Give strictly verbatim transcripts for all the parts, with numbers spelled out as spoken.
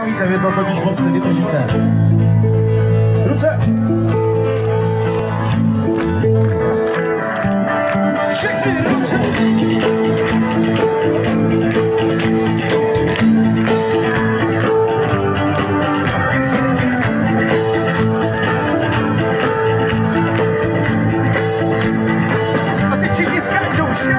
nevyprávíte, vy to totiž moc nevydržíte. Ruce! Všechny ruce! A ty všichni skáčou si!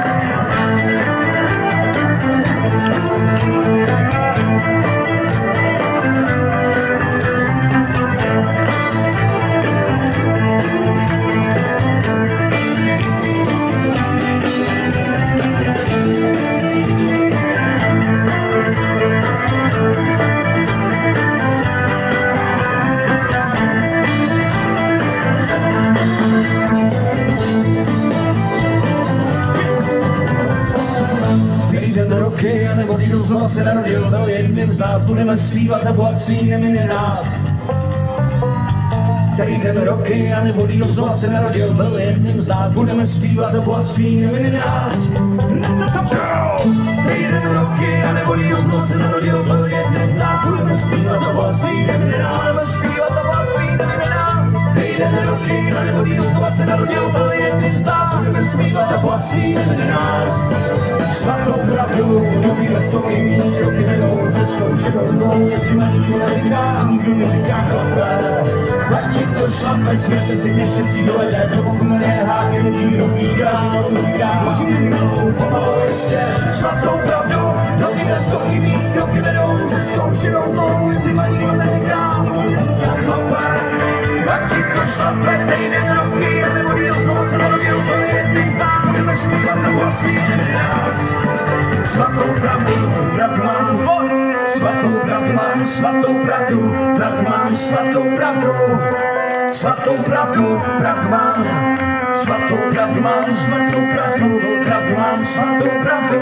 A nebo díl znova se narodil, byl jedním z nás, budeme zpívat a bohatství nemine nás. Tady jdeme roky, a nebo díl znova se narodil, byl jedním z nás, budeme zpívat a bohatství nemine nás. Tady jdeme roky, a nebo díl znova se narodil, byl jedním z nás, budeme zpívat a bohatství nemine nás. Zpívat a bohatství nemine nás. Tady jdeme roky, a nebo díl znova se narodil, byl jedním z nás, budeme zpívat a bohatství nemine nás. Svatou pravdu, roky ve stojí, roky vedou cestou šedou zónu, jestli na nikdo neříká, nikdo neříká chlape. Ať ti to šlape, světe si neštěstí dovede, to pokud mě háky lidí dobídá, životu říká, hoří malou pomalu ještě. Svatou pravdu, roky ve stojí, roky vedou cestou šedou zónu, jestli na nikdo neříká, nikdo neříká chlape. Ať ti to šlape, týden roky, a nebo díl znova se narodil, byl jedný z nás, budeme zpívat a vlastní nás. Svatou pravdu, pravdu mám, svatou pravdu mám, svatou pravdu, pravdu mám, svatou pravdu, svatou pravdu, pravdu mám, svatou pravdu mám, svatou pravdu, pravdu mám, svatou pravdu,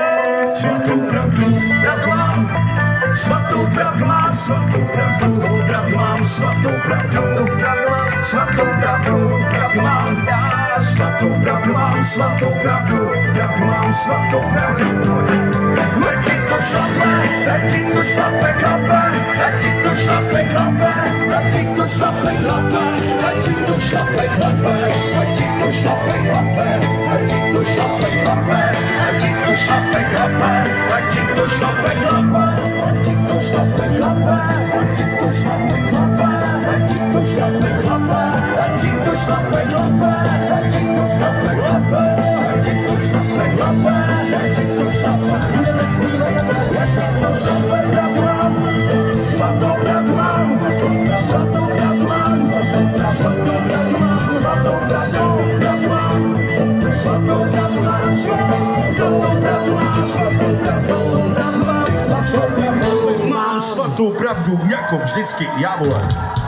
svatou pravdu, pravdu mám, svatou pravdu mám, svatou pravdu, pravdu mám, svatou pravdu, pravdu mám, svatou pravdu, pravdu mám, svatou pravdu mám, svatou pravdu, pravdu mám, svatou pravdu. Ať ti to šlape, ať ti to šlape chlape, ať ti to šlape chlape, ať ti to šlape chlape, ať ti to šlape chlape, ať ti to šlape chlape, ať ti to šlape chlape, ať ti to šlape chlape, ať ti to šlape chlape, ať ti to šlape chlape, ať ti to šlape chlape, ať ti to šlape chlape, ať ti to šlape chlape, ať ti to šlape chlape, ať ti to šlape chlape, ať ti to šlape. Budeme zpívat a to šlape, pravdu mám, svatou pravdu mám, svatou pravdu mám, svatou pravdu mám, svatou pravdu mám, svatou pravdu mám, svatou pravdu mám, svatou pravdu mám, svatou pravdu mám, svatou pravdu, jako vždycky, já vole.